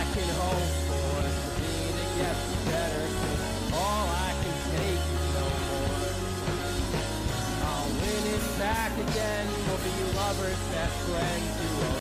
can hope for me to get better, 'cause all I can take is no more. I'll win it back again. We'll be lovers, best friends, duo.